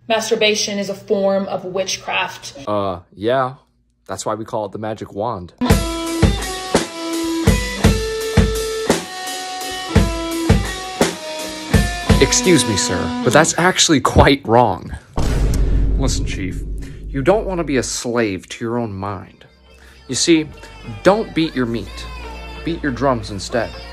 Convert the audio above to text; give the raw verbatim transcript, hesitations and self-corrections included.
masturbation is a form of witchcraft. Uh, yeah. That's why we call it the magic wand. Excuse me, sir, but that's actually quite wrong. Listen, Chief, you don't want to be a slave to your own mind. You see, don't beat your meat. Beat your drums instead.